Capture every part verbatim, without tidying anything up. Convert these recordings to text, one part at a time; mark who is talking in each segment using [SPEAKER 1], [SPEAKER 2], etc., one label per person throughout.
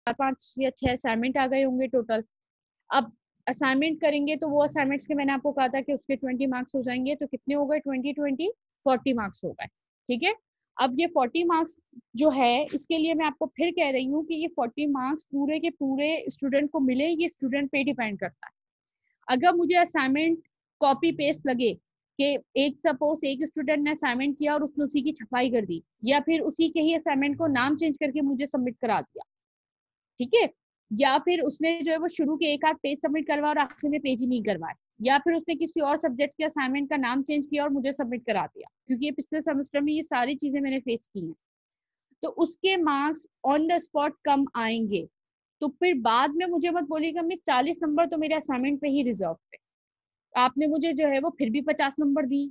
[SPEAKER 1] चार पांच या छह असाइनमेंट आ गए होंगे टोटल। अब असाइनमेंट करेंगे तो वो असाइनमेंट्स के मैंने आपको कहा था कि उसके ट्वेंटी मार्क्स हो जाएंगे, तो कितने हो गए, ट्वेंटी ट्वेंटी फोर्टी मार्क्स हो गए। ठीक है, अब ये फोर्टी मार्क्स जो है इसके लिए मैं आपको फिर कह रही हूँ कि ये फोर्टी मार्क्स पूरे के पूरे स्टूडेंट को मिले, ये स्टूडेंट पे डिपेंड करता है। अगर मुझे असाइनमेंट कॉपी पेस्ट लगे कि एक सपोज एक स्टूडेंट ने असाइनमेंट किया और उसने उसी की छपाई कर दी, या फिर उसी के ही असाइनमेंट को नाम चेंज करके मुझे सबमिट करा दिया, ठीक है, या फिर उसने जो है वो शुरू के एक आध पेज सबमिट करवाया और आखिर में पेज ही नहीं करवाया, या फिर उसने किसी और सब्जेक्ट के असाइनमेंट का नाम चेंज किया और मुझे सबमिट करा दिया, क्योंकि ये पिछले सेमेस्टर में ये सारी चीजें मैंने फेस की हैं, तो उसके मार्क्स ऑन द स्पॉट कम आएंगे। तो फिर बाद में मुझे मत बोलिएगा मैं चालीस नंबर तो मेरे असाइनमेंट पे ही रिजर्व थे, आपने मुझे जो है वो फिर भी पचास नंबर दी,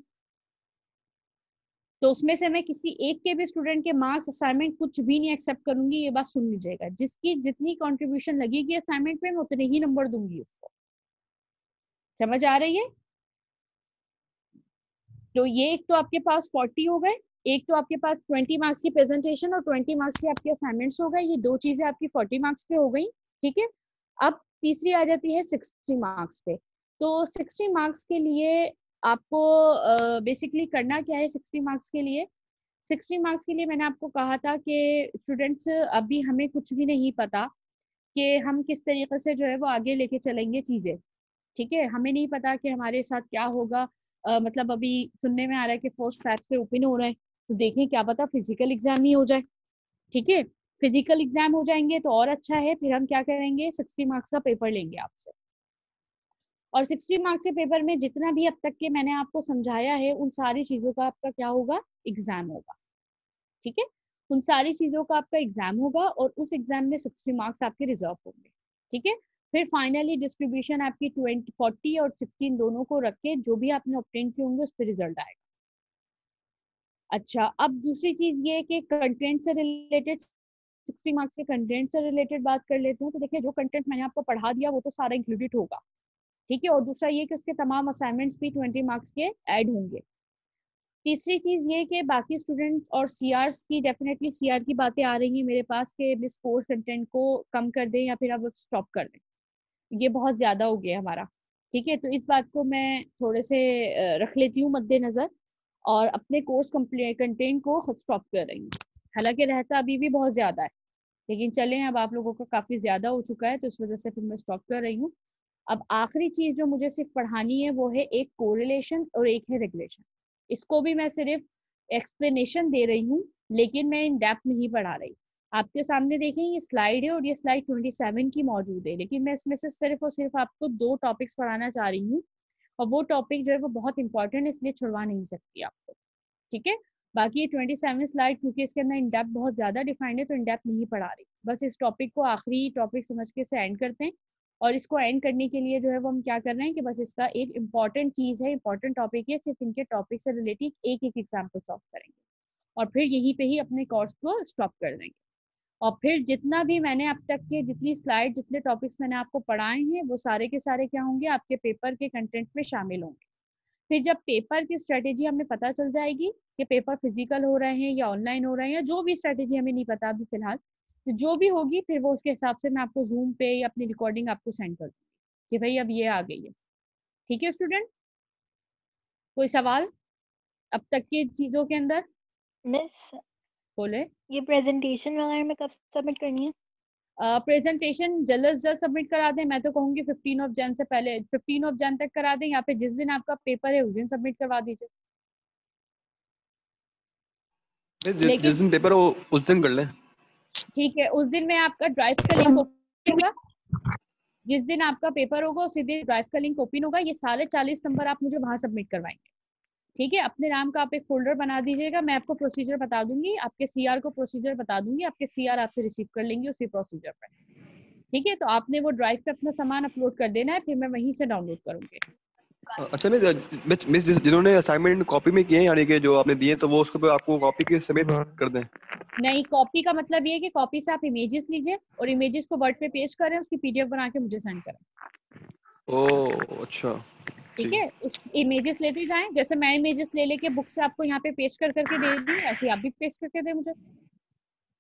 [SPEAKER 1] तो उसमें से मैं किसी एक के भी स्टूडेंट के मार्क्स असाइनमेंट कुछ भी नहीं एक्सेप्ट करूंगी, ये बात सुन लीजिएगा। जिसकी जितनी कंट्रीब्यूशन लगेगी असाइनमेंट में मैं उतने ही नंबर दूंगी उसको। समझ आ रही है? तो ये एक तो आपके पास फोर्टी हो गए, एक तो आपके पास ट्वेंटी मार्क्स की प्रेजेंटेशन और ट्वेंटी मार्क्स के आपके असाइनमेंट्स हो गए, ये दो चीजें आपकी फोर्टी मार्क्स पे हो गई। ठीक है, अब तीसरी आ जाती है सिक्सटी मार्क्स पे। तो सिक्सटी मार्क्स के लिए आपको बेसिकली uh, करना क्या है सिक्सटी मार्क्स के लिए? सिक्सटी मार्क्स के लिए मैंने आपको कहा था कि स्टूडेंट्स अभी हमें कुछ भी नहीं पता कि हम किस तरीके से जो है वो आगे लेके चलेंगे चीजें। ठीक है, हमें नहीं पता कि हमारे साथ क्या होगा। uh, मतलब अभी सुनने में आ रहा है कि फर्स्ट फैब से ओपन हो रहा है, तो देखें क्या पता फिजिकल एग्जाम ही हो जाए। ठीक है, फिजिकल एग्जाम हो जाएंगे तो और अच्छा है, फिर हम क्या करेंगे, सिक्सटी मार्क्स का पेपर लेंगे आपसे, और सिक्सटी मार्क्स के पेपर में जितना भी अब तक के मैंने आपको समझाया है उन सारी चीजों का आपका क्या होगा, एग्जाम होगा। ठीक है, उन सारी चीजों का आपका एग्जाम होगा और उस एग्जाम में सिक्सटी मार्क्स आपके रिजर्व होंगे। ठीक है, फिर फाइनली डिस्ट्रीब्यूशन आपकी ट्वेंटी फोर्टी और सिक्सटीन दोनों को रख के जो भी आपने ऑब्टेन किए होंगे उस पर रिजल्ट आएगा। अच्छा, अब दूसरी चीज ये है कि कंटेंट से रिलेटेड, सिक्सटी मार्क्स के कंटेंट से रिलेटेड बात कर लेते हैं। तो देखिए जो कंटेंट मैंने आपको पढ़ा दिया वो तो सारा इंक्लूडेड होगा। ठीक है, और दूसरा ये कि उसके तमाम असाइनमेंट्स भी ट्वेंटी मार्क्स के ऐड होंगे। तीसरी चीज ये कि बाकी स्टूडेंट्स और सीआर की, डेफिनेटली सीआर की बातें आ रही हैं मेरे पास कि मिस कोर्स कंटेंट को कम कर दें या फिर आप स्टॉप कर दें, ये बहुत ज्यादा हो गया हमारा। ठीक है, तो इस बात को मैं थोड़े से रख लेती हूँ मद्देनजर और अपने कोर्स कंटेंट को स्टॉप कर रही हूँ। हालांकि रहता अभी भी बहुत ज्यादा है, लेकिन चलें अब आप लोगों का काफी ज्यादा हो चुका है तो इस वजह से फिर मैं स्टॉप कर रही हूँ। अब आखिरी चीज जो मुझे सिर्फ पढ़ानी है वो है एक कोरिलेशन और एक है रेगुलेशन। इसको भी मैं सिर्फ एक्सप्लेनेशन दे रही हूँ, लेकिन मैं इन डेप्थ नहीं पढ़ा रही। आपके सामने देखें ये स्लाइड है और ये स्लाइड ट्वेंटी सेवन की मौजूद है, लेकिन मैं इसमें से सिर्फ और सिर्फ आपको दो टॉपिक्स पढ़ाना चाह रही हूँ, और वो टॉपिक जो है वो बहुत इंपॉर्टेंट है, इसलिए छुड़वा नहीं सकती आपको। ठीक है, बाकी ये ट्वेंटी सेवन स्लाइड क्योंकि इसके अंदर इन डेप्थ बहुत ज्यादा डिफाइंड है तो इन डेप्थ नहीं पढ़ा रही, बस इस टॉपिक को आखिरी टॉपिक समझ के से एंड करते हैं। और इसको एंड करने के लिए जो है वो हम क्या कर रहे हैं कि बस इसका एक इंपॉर्टेंट चीज है, इंपॉर्टेंट टॉपिक है, सिर्फ इनके टॉपिक से रिलेटेड एक एक एग्जाम्पल सॉल्व करेंगे और फिर यहीं पे ही अपने कोर्स को स्टॉप कर देंगे। और फिर जितना भी मैंने अब तक के जितनी स्लाइड जितने टॉपिक्स मैंने आपको पढ़ाए हैं वो सारे के सारे क्या होंगे, आपके पेपर के कंटेंट में शामिल होंगे। फिर जब पेपर की स्ट्रेटेजी हमें पता चल जाएगी कि पेपर फिजिकल हो रहे हैं या ऑनलाइन हो रहे हैं, या जो भी स्ट्रेटेजी हमें नहीं पता अभी फिलहाल, तो जो भी होगी फिर वो उसके हिसाब से मैं आपको जूम पे या अपनी रिकॉर्डिंग आपको सेंड कर दूंगी कि भाई अब ये आ गई है। ठीक है स्टूडेंट, कोई सवाल अब तक की चीजों के अंदर?
[SPEAKER 2] मिस,
[SPEAKER 1] बोले।
[SPEAKER 2] ये प्रेजेंटेशन वगैरह में कब सबमिट करनी है?
[SPEAKER 1] प्रेजेंटेशन uh, जल्द से जल्द सबमिट करा दें, मैं तो कहूँगी फिफ्टीन ऑफ जन से पहले, फिफ्टीन ऑफ जन तक करा दें, या फिर जिस दिन आपका पेपर है उस दिन सबमिट करवा दीजिए।
[SPEAKER 3] जिस
[SPEAKER 1] लेकिन
[SPEAKER 3] दिन पेपर हो उस दिन कर लें।
[SPEAKER 1] ठीक है, उस दिन में आपका ड्राइव का लिंक ओपन होगा, जिस दिन आपका पेपर होगा उसी दिन ड्राइव का लिंक ओपन होगा, ये सारे चालीस नंबर आप मुझे वहां सबमिट करवाएंगे। ठीक है, अपने नाम का आप एक फोल्डर बना दीजिएगा, मैं आपको प्रोसीजर बता दूंगी, आपके सीआर को प्रोसीजर बता दूंगी, आपके सीआर आपसे रिसीव कर लेंगे उसी प्रोसीजर पर। ठीक है, तो आपने वो ड्राइव पे अपना सामान अपलोड कर देना है, फिर मैं वहीं से डाउनलोड करूंगी।
[SPEAKER 3] अच्छा मिस, मिस जिन्होंने असाइनमेंट कॉपी में किए हैं यानी कि जो आपने दिए तो वो उसको पे आपको कॉपी के समेत कर दें?
[SPEAKER 1] नहीं, कॉपी का मतलब ये है कि कॉपी से आप इमेजेस लीजिए और इमेजेस को वर्ड पे पेस्ट करें, उसकी पीडीएफ बना के मुझे सेंड करें।
[SPEAKER 3] ओह अच्छा,
[SPEAKER 1] ठीक है, उस इमेजेस लेते जाएं, जैसे मैं इमेजेस ले लेके बुक से आपको यहाँ पे पेस्ट कर करके दे दी, ऐसे आप भी पेस्ट करके दे मुझे।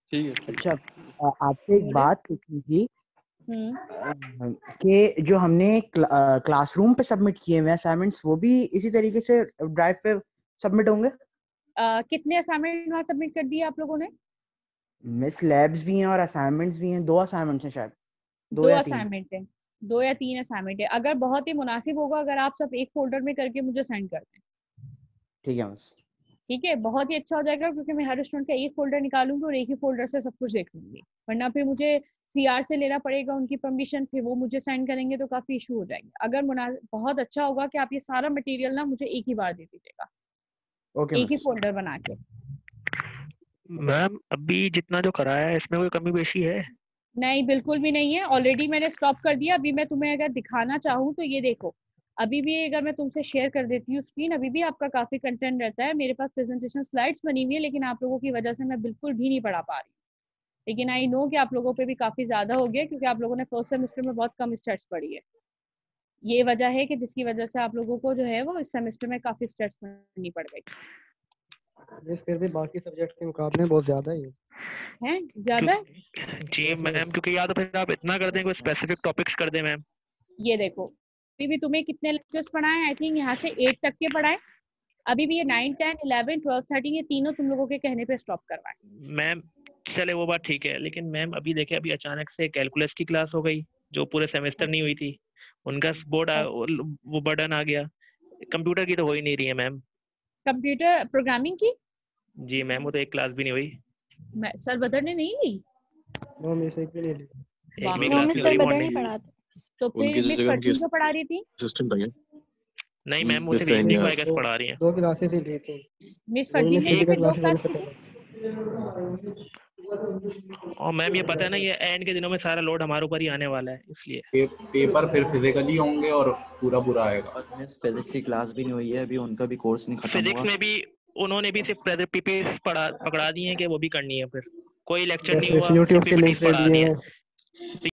[SPEAKER 3] ठीक है, ठीक है।
[SPEAKER 4] अच्छा, अ, आपसे एक
[SPEAKER 1] बोले।
[SPEAKER 4] बात पूछनी थी
[SPEAKER 1] हम्म
[SPEAKER 4] अ, कि जो हमने क्ला, अ, क्लासरूम पे सबमिट किए हुए असाइनमेंट्स वो भी इसी तरीके से ड्राइव पे सबमिट होंगे?
[SPEAKER 1] अ, कितने असाइनमेंट वहाँ सबमिट कर दिए आप लोगों ने?
[SPEAKER 4] मिस लैब्स भी हैं और असाइनमेंट्स भी हैं, दो असाइनमेंट्स हैं शायद, दो
[SPEAKER 1] दो
[SPEAKER 4] या तीन।
[SPEAKER 1] असाइनमेंट है, दो या तीन असाइनमेंट है। अगर बहुत ही मुनासिब होगा, अगर आप सब एक फोल्डर में करके मुझे सेंड कर दें,
[SPEAKER 4] ठीक है मिस।
[SPEAKER 1] ठीक है, बहुत ही अच्छा हो जाएगा, क्योंकि मैं हर स्टूडेंट का एक फोल्डर निकालूंगी और एक ही फोल्डर से सब कुछ देख लूंगी। वरना फिर मुझे सीआर से लेना पड़ेगा उनकी परमिशन, फिर वो मुझे सेंड करेंगे तो काफी इशू हो जाएंगे। अगर मुना बहुत अच्छा होगा कि आप ये सारा मटेरियल ना मुझे एक ही बार दे दीजिएगा,
[SPEAKER 4] ओके
[SPEAKER 1] एक ही
[SPEAKER 4] मिस।
[SPEAKER 1] फोल्डर बना के।
[SPEAKER 5] मैम अभी जितना जो कराया है इसमें कोई कमी पेशी है?
[SPEAKER 1] नहीं, बिल्कुल भी नहीं है, ऑलरेडी मैंने स्टॉप कर दिया। अभी मैं तुम्हें अगर दिखाना चाहूँ तो ये देखो, अभी भी अगर मैं तुमसे शेयर कर देती हूँ स्क्रीन, अभी भी आपका काफी कंटेंट रहता है। मेरे पास प्रेजेंटेशन स्लाइड्स बनी हुई है, लेकिन आप लोगों की वजह से मैं बिल्कुल भी नहीं पढ़ा पा रही हूँ। लेकिन आई नो कि आप लोगों पे भी काफी ज्यादा हो गया, क्योंकि आप लोगों ने फर्स्ट सेमेस्टर में बहुत कम स्टेट्स पढ़ी है। ये वजह है कि जिसकी वजह से आप लोगों को जो है वो इस सेमेस्टर में काफी स्टेट्स पढ़नी पड़ गई
[SPEAKER 6] मिस फिर भी बाकी सब्जेक्ट के मुकाबले बहुत ज्यादा ही है।
[SPEAKER 1] है। ज्यादा है?
[SPEAKER 5] जी मैम, क्योंकि या तो फिर आप इतना कर दें, कोई स्पेसिफिक टॉपिक्स कर दें मैम।
[SPEAKER 1] ये देखो, अभी भी तुम्हें कितने लेक्चर्स पढ़ाए? आई थिंक यहाँ से एट तक के पढ़ाए। अभी भी ये nine ten eleven twelve thirteen ये तीनों तुम लोगों के कहने पे स्टॉप करवाए।
[SPEAKER 5] मैम चले वो बात ठीक है, लेकिन मैम अभी देखे अभी अचानक से कैलकुलस की क्लास हो गई जो पूरे सेमेस्टर नहीं हुई थी, उनका बोर्ड वो बर्डन आ गया। कंप्यूटर की तो हो ही नहीं रही है मैम।
[SPEAKER 1] कंप्यूटर प्रोग्रामिंग की?
[SPEAKER 5] जी मैम, वो तो एक क्लास भी नहीं हुई।
[SPEAKER 1] मैं सर बदर ने नहीं ली?
[SPEAKER 6] नो मिस एक भी नहीं ली।
[SPEAKER 5] एक भी
[SPEAKER 2] वो
[SPEAKER 5] क्लास
[SPEAKER 2] मिस
[SPEAKER 5] नहीं
[SPEAKER 2] सर
[SPEAKER 5] हुई
[SPEAKER 2] बदर
[SPEAKER 5] मॉर्निंग।
[SPEAKER 2] नहीं पढ़ाते।
[SPEAKER 1] तो फिर मिस फर्जी को पढ़ा रही थी?
[SPEAKER 7] असिस्टेंट है
[SPEAKER 5] नहीं मैम, वो सिर्फ इवनिंग वाइगस पढ़ा रही है।
[SPEAKER 6] दो क्लासेस ही ली थी।
[SPEAKER 1] मिस
[SPEAKER 6] वही
[SPEAKER 1] फर्जी
[SPEAKER 6] मिस
[SPEAKER 1] ने भी
[SPEAKER 6] फिजिकल
[SPEAKER 1] फिर दो
[SPEAKER 6] क्लासेस
[SPEAKER 1] क्लास
[SPEAKER 6] से
[SPEAKER 1] की थी?
[SPEAKER 6] पहले।
[SPEAKER 5] और मैम ये पता है ना, ये एंड के दिनों में सारा लोड हमारे ऊपर ही आने वाला है, इसलिए
[SPEAKER 7] पे, पेपर फिर फिजिकली होंगे और पूरा पूरा आएगा।
[SPEAKER 8] और मिस फिजिक्स की क्लास भी नहीं हुई है अभी, उनका भी कोर्स नहीं खत्म
[SPEAKER 5] फिजिक्स
[SPEAKER 8] हुआ।
[SPEAKER 5] में भी उन्होंने भी सिर्फ पीपीएस पढ़ा पकड़ा दी है कि वो भी करनी है, फिर कोई लेक्चर नहीं हुआ,
[SPEAKER 6] यूट्यूब
[SPEAKER 5] सिर्फ
[SPEAKER 6] के लिंक्स
[SPEAKER 5] पीपीटीज
[SPEAKER 6] दे
[SPEAKER 5] पढ़ा
[SPEAKER 6] दिए
[SPEAKER 5] दी है।
[SPEAKER 6] हैं।